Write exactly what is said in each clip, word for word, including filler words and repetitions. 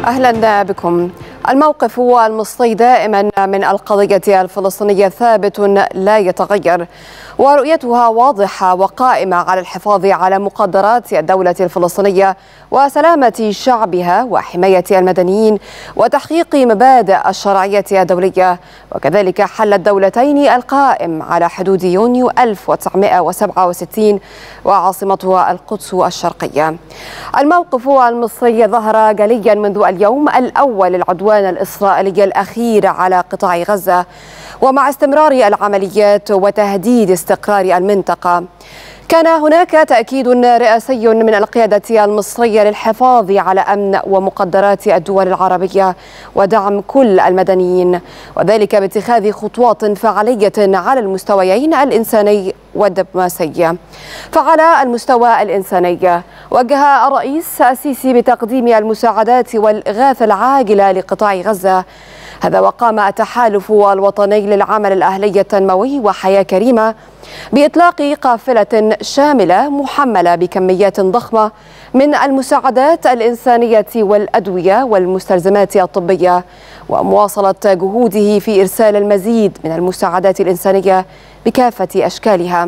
أهلا بكم. الموقف المصري دائما من القضية الفلسطينية ثابت لا يتغير، ورؤيتها واضحة وقائمة على الحفاظ على مقدرات الدولة الفلسطينية وسلامة شعبها وحماية المدنيين وتحقيق مبادئ الشرعية الدولية، وكذلك حل الدولتين القائم على حدود يونيو ألف وتسعمائة وسبعة وستين وعاصمتها القدس الشرقية. الموقف المصري ظهر جليا منذ اليوم الأول للعدوان الإسرائيلي الأخير على قطاع غزة، ومع استمرار العمليات وتهديد استقرار المنطقة. كان هناك تأكيد رئاسي من القيادة المصرية للحفاظ على أمن ومقدرات الدول العربية ودعم كل المدنيين، وذلك باتخاذ خطوات فعالية على المستويين الإنساني والدبلوماسي. فعلى المستوى الإنساني وجه الرئيس السيسي بتقديم المساعدات والإغاثة العاجلة لقطاع غزة، هذا وقام التحالف الوطني للعمل الأهلي التنموي وحياة كريمة بإطلاق قافلة شاملة محملة بكميات ضخمة من المساعدات الإنسانية والأدوية والمستلزمات الطبية، ومواصلة جهوده في إرسال المزيد من المساعدات الإنسانية بكافة أشكالها.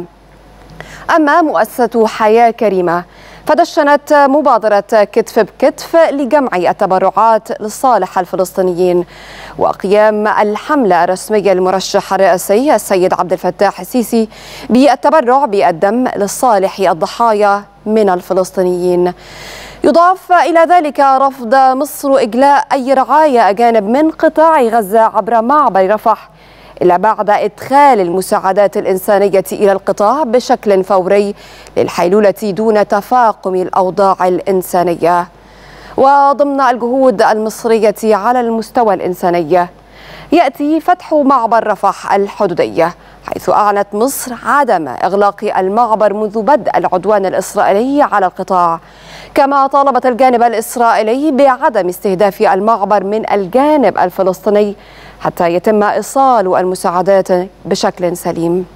أما مؤسسة حياة كريمة فدشنت مبادرة كتف بكتف لجمع التبرعات لصالح الفلسطينيين وقيام الحملة الرسمية للمرشح الرئاسي السيد عبد الفتاح السيسي بالتبرع بالدم لصالح الضحايا من الفلسطينيين. يضاف إلى ذلك رفض مصر إجلاء أي رعايا أجانب من قطاع غزة عبر معبر رفح إلا بعد إدخال المساعدات الإنسانية إلى القطاع بشكل فوري للحيلولة دون تفاقم الأوضاع الإنسانية. وضمن الجهود المصرية على المستوى الإنساني يأتي فتح معبر رفح الحدودية، حيث أعلنت مصر عدم إغلاق المعبر منذ بدء العدوان الإسرائيلي على القطاع، كما طالبت الجانب الإسرائيلي بعدم استهداف المعبر من الجانب الفلسطيني حتى يتم إيصال المساعدات بشكل سليم.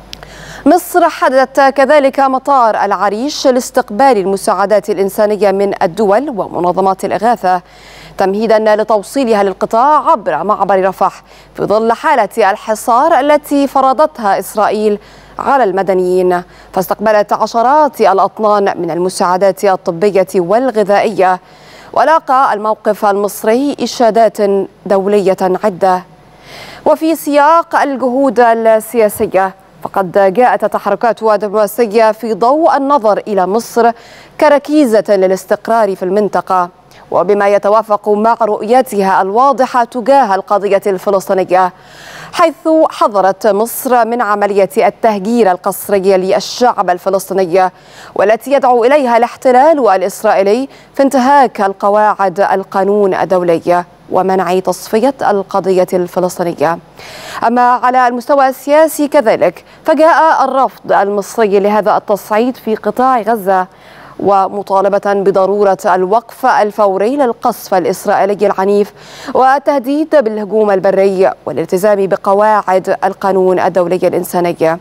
مصر حددت كذلك مطار العريش لاستقبال المساعدات الإنسانية من الدول ومنظمات الإغاثة تمهيدا لتوصيلها للقطاع عبر معبر رفح في ظل حالة الحصار التي فرضتها إسرائيل على المدنيين. فاستقبلت عشرات الأطنان من المساعدات الطبية والغذائية، ولاقى الموقف المصري إشادات دولية عدة. وفي سياق الجهود السياسية فقد جاءت التحركات الدبلوماسية في ضوء النظر إلى مصر كركيزة للاستقرار في المنطقة، وبما يتوافق مع رؤيتها الواضحة تجاه القضية الفلسطينية، حيث حذرت مصر من عملية التهجير القسري للشعب الفلسطيني والتي يدعو إليها الاحتلال الإسرائيلي في انتهاك القواعد القانون الدولي ومنع تصفية القضية الفلسطينية. أما على المستوى السياسي كذلك فجاء الرفض المصري لهذا التصعيد في قطاع غزة، ومطالبة بضرورة الوقف الفوري للقصف الإسرائيلي العنيف والتهديد بالهجوم البري والالتزام بقواعد القانون الدولي الإنساني،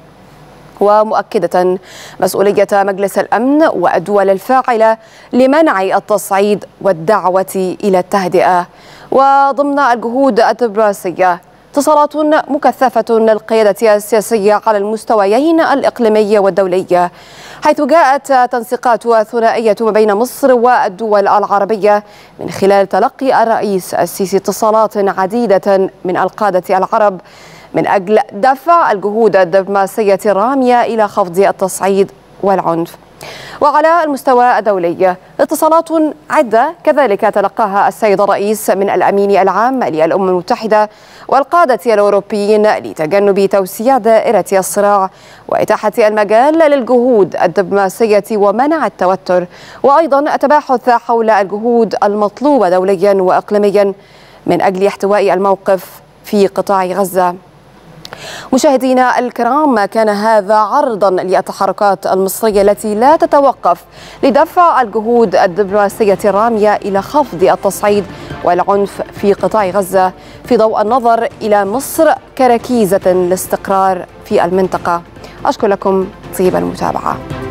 ومؤكدة مسؤولية مجلس الأمن والدول الفاعلة لمنع التصعيد والدعوة إلى التهدئة. وضمن الجهود الدبلوماسية اتصالات مكثفة للقيادة السياسية على المستويين الإقليمي والدولي، حيث جاءت تنسيقات ثنائية ما بين مصر والدول العربية من خلال تلقي الرئيس السيسي اتصالات عديدة من القادة العرب من أجل دفع الجهود الدبلوماسية الرامية إلى خفض التصعيد والعنف. وعلى المستوى الدولي اتصالات عدة كذلك تلقاها السيد الرئيس من الأمين العام للأمم المتحدة والقادة الأوروبيين لتجنب توسيع دائرة الصراع وإتاحة المجال للجهود الدبلوماسية ومنع التوتر، وأيضا التباحث حول الجهود المطلوبة دوليا وإقليميا من أجل احتواء الموقف في قطاع غزة. مشاهدينا الكرام، كان هذا عرضا للتحركات المصرية التي لا تتوقف لدفع الجهود الدبلوماسية الرامية إلى خفض التصعيد والعنف في قطاع غزة في ضوء النظر إلى مصر كركيزة للاستقرار في المنطقة. أشكر لكم طيب المتابعة.